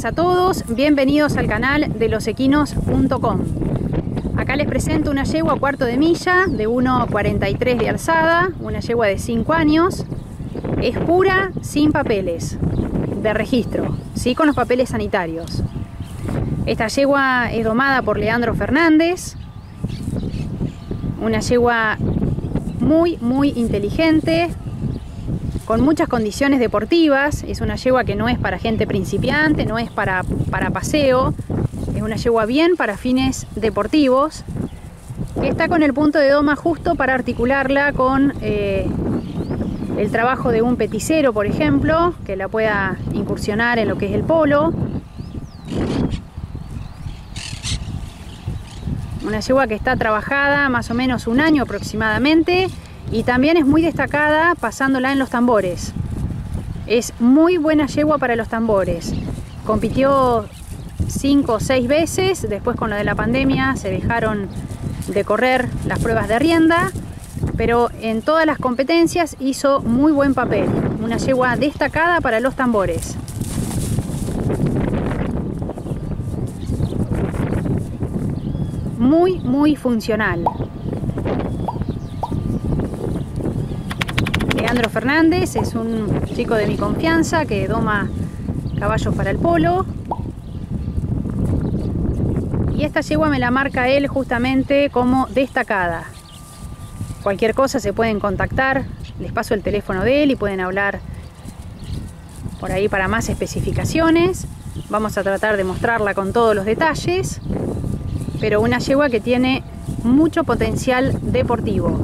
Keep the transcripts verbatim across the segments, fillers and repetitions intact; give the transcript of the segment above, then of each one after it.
a todos, bienvenidos al canal de los equinos punto com. Acá les presento una yegua cuarto de milla de uno cuarenta y tres de alzada, una yegua de cinco años, es pura, sin papeles de registro, sí con los papeles sanitarios. Esta yegua es domada por Leandro Fernández, una yegua muy muy inteligente, con muchas condiciones deportivas. Es una yegua que no es para gente principiante, no es para, para paseo, es una yegua bien para fines deportivos, que está con el punto de doma justo para articularla con eh, el trabajo de un peticero, por ejemplo, que la pueda incursionar en lo que es el polo. Una yegua que está trabajada más o menos un año aproximadamente, y también es muy destacada pasándola en los tambores. Es muy buena yegua para los tambores. Compitió cinco o seis veces, después con lo de la pandemia se dejaron de correr las pruebas de rienda, pero en todas las competencias hizo muy buen papel. Una yegua destacada para los tambores. Muy, muy funcional. Leandro Fernández es un chico de mi confianza que doma caballos para el polo. Y esta yegua me la marca él justamente como destacada. Cualquier cosa se pueden contactar, les paso el teléfono de él y pueden hablar por ahí para más especificaciones. Vamos a tratar de mostrarla con todos los detalles, pero una yegua que tiene mucho potencial deportivo.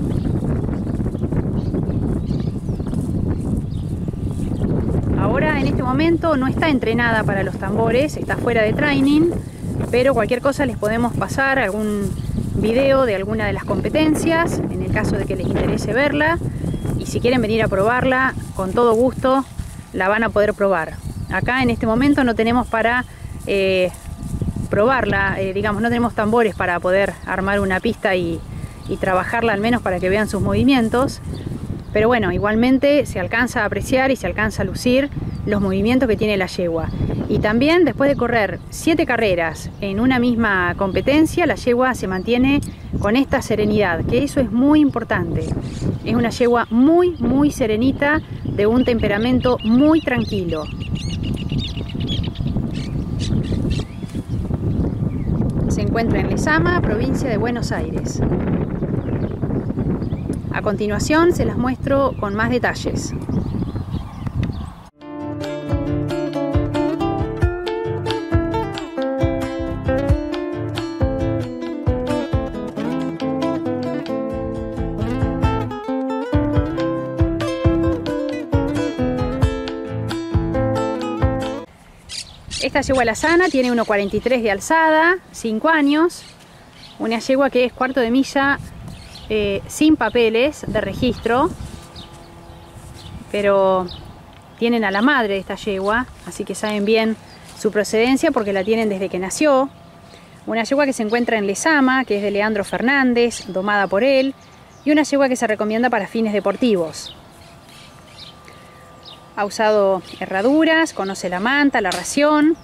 Ahora en este momento no está entrenada para los tambores, está fuera de training, pero cualquier cosa les podemos pasar algún video de alguna de las competencias en el caso de que les interese verla, y si quieren venir a probarla con todo gusto la van a poder probar. Acá en este momento no tenemos para eh, probarla, eh, digamos, no tenemos tambores para poder armar una pista y, y trabajarla al menos para que vean sus movimientos. Pero bueno, igualmente se alcanza a apreciar y se alcanza a lucir los movimientos que tiene la yegua. Y también después de correr siete carreras en una misma competencia, la yegua se mantiene con esta serenidad, que eso es muy importante. Es una yegua muy, muy serenita, de un temperamento muy tranquilo. Se encuentra en Lezama, provincia de Buenos Aires. A continuación se las muestro con más detalles. Esta yegua lazana tiene uno cuarenta y tres de alzada, cinco años, una yegua que es cuarto de milla, Eh, sin papeles de registro, pero tienen a la madre de esta yegua, así que saben bien su procedencia porque la tienen desde que nació. Una yegua que se encuentra en Lezama, que es de Leandro Fernández, domada por él, y una yegua que se recomienda para fines deportivos. Ha usado herraduras, conoce la manta, la ración.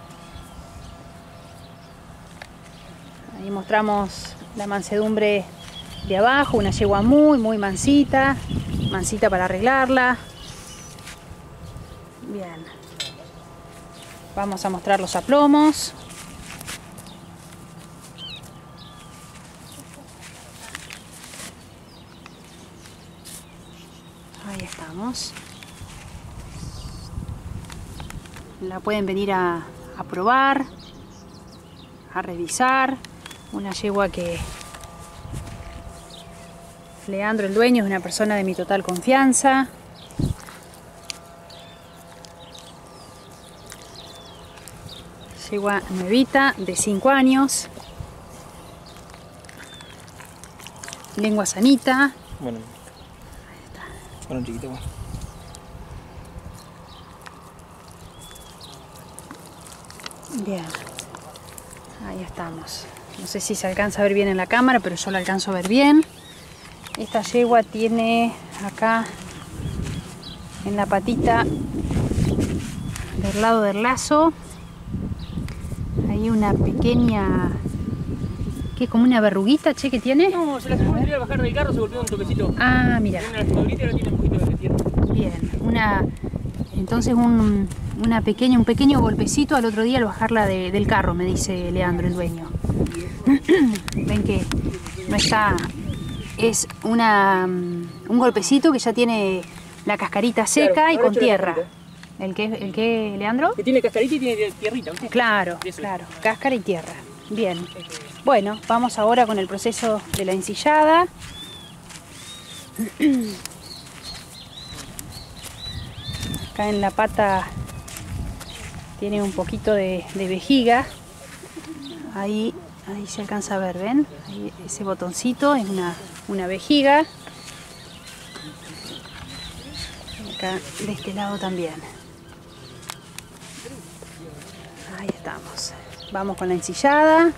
Ahí mostramos la mansedumbre de abajo, una yegua muy muy mansita, mansita para arreglarla. Bien, vamos a mostrar los aplomos. Ahí estamos. La pueden venir a, a probar, a revisar. Una yegua que Leandro, el dueño, es una persona de mi total confianza. Yegua nuevita, de cinco años. Lengua sanita. Bueno, ahí está. Bueno, chiquito, bueno. Bien. Ahí estamos. No sé si se alcanza a ver bien en la cámara, pero yo la alcanzo a ver bien. Esta yegua tiene acá en la patita del lado del lazo Hay una pequeña... ¿Qué? ¿Como una verruguita, che, que tiene? No, se la segunda que iba a bajar del carro, se golpeó un toquecito. Ah, mira. Una escondite ahora tiene un poquito de tierra. Bien, una... Entonces un, una pequeña, un pequeño golpecito al otro día al bajarla de, del carro, me dice Leandro, el dueño. Ven que no está... Es una, un golpecito que ya tiene la cascarita seca, claro, y con tierra. ¿El qué, el qué, Leandro? Que tiene cascarita y tiene tierrita, ¿viste? Claro, claro, cáscara y tierra. Bien. Bueno, vamos ahora con el proceso de la ensillada. Acá en la pata tiene un poquito de, de vejiga. Ahí, ahí se alcanza a ver, ¿ven? Ahí, ese botoncito es una, una vejiga. Acá de este lado también. Ahí estamos. Vamos con la ensillada.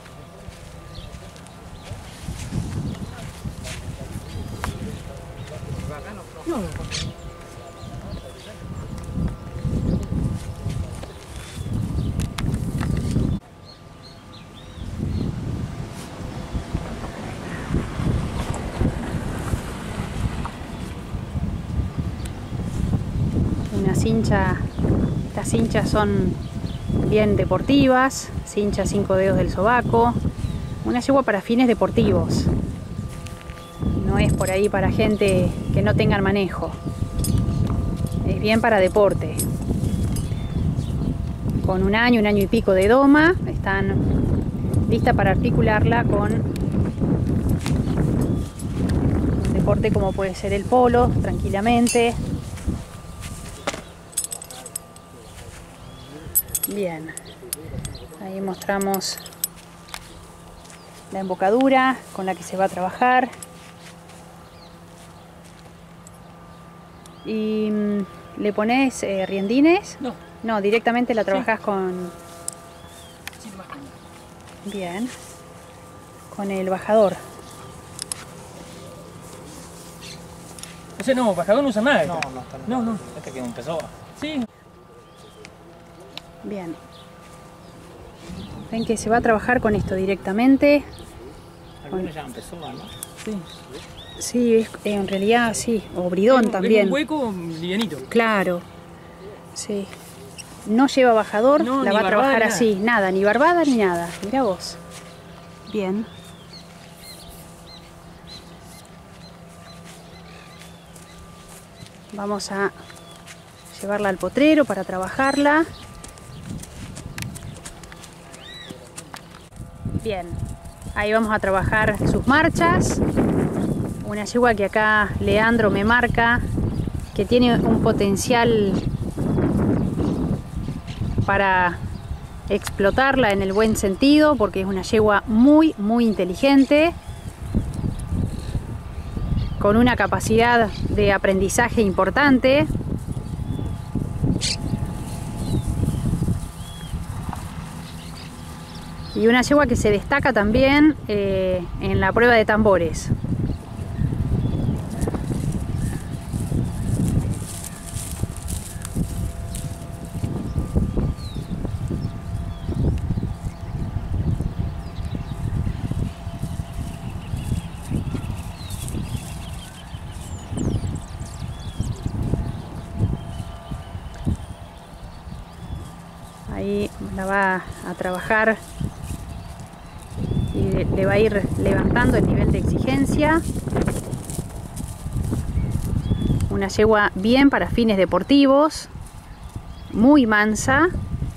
Una cincha, estas cinchas son bien deportivas, cincha cinco dedos del sobaco, una yegua para fines deportivos, no es por ahí para gente que no tengan manejo, es bien para deporte. Con un año, un año y pico de doma, están listas para articularla con un deporte como puede ser el polo, tranquilamente. Bien, ahí mostramos la embocadura con la que se va a trabajar. ¿Y le pones eh, riendines? No. No, directamente la trabajas sí. con... Sí, más. Bien, con el bajador. O sea, no, bajador no usa nada. No, esta. no, está no, no. Este que empezó. Sí. Bien. Ven que se va a trabajar con esto directamente. Algunos ya empezó, ¿no? Sí. Sí, es, en realidad sí, o bridón es, también. Es un hueco livianito. Claro, sí. No lleva bajador, no, la va a barbada, trabajar nada. así, nada, ni barbada ni nada. Mirá vos. Bien. Vamos a llevarla al potrero para trabajarla. Bien, ahí vamos a trabajar sus marchas. Una yegua que acá Leandro me marca que tiene un potencial para explotarla en el buen sentido, porque es una yegua muy muy inteligente, con una capacidad de aprendizaje importante. Y una yegua que se destaca también eh, en la prueba de tambores. Ahí la va a trabajar y le va a ir levantando el nivel de exigencia. Una yegua bien para fines deportivos, muy mansa.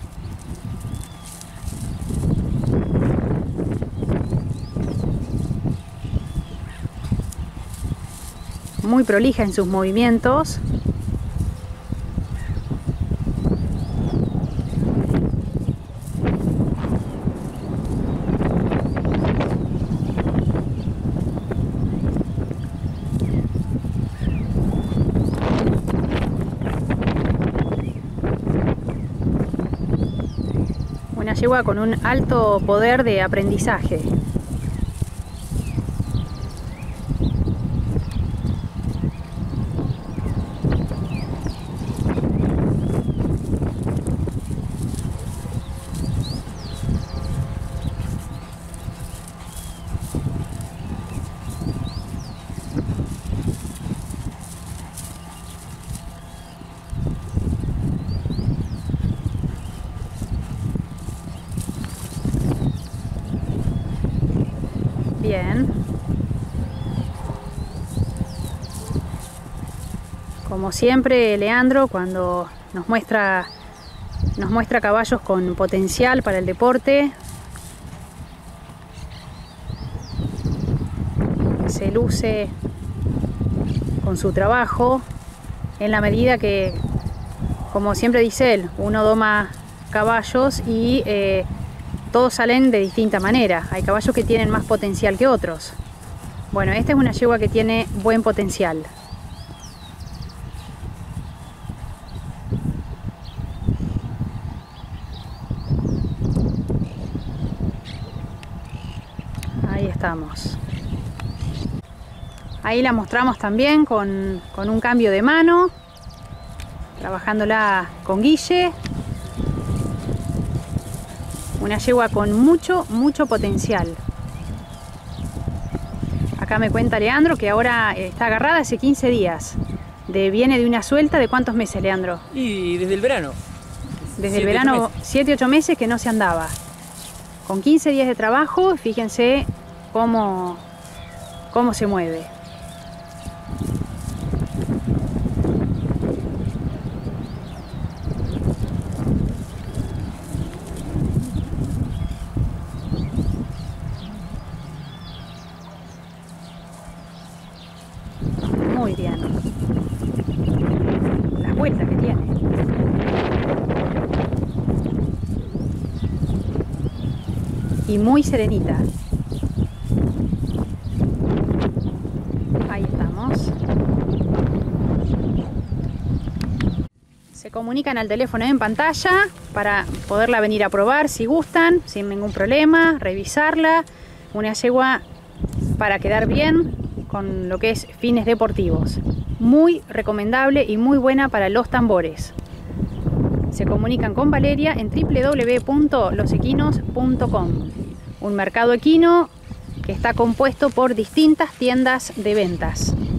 Muy prolija en sus movimientos. Una yegua con un alto poder de aprendizaje. Bien. Como siempre, Leandro, cuando nos muestra, nos muestra caballos con potencial para el deporte, se luce con su trabajo en la medida que, como siempre dice él, uno doma caballos y eh, todos salen de distinta manera. Hay caballos que tienen más potencial que otros. Bueno, esta es una yegua que tiene buen potencial. Ahí estamos. Ahí la mostramos también con, con un cambio de mano, trabajándola con Guille. Una yegua con mucho, mucho potencial. Acá me cuenta Leandro que ahora está agarrada hace quince días. De, viene de una suelta de ¿cuántos meses, Leandro? Y desde el verano. Desde el verano, siete ocho meses que no se andaba. Con quince días de trabajo, fíjense cómo, cómo se mueve. Muy bien. Las vueltas que tiene. Y muy serenita. Ahí estamos. Se comunican al teléfono en pantalla para poderla venir a probar si gustan, sin ningún problema, revisarla. Una yegua para quedar bien con lo que es fines deportivos. Muy recomendable y muy buena para los tambores. Se comunican con Valeria en w w w punto los equinos punto com. Un mercado equino que está compuesto por distintas tiendas de ventas.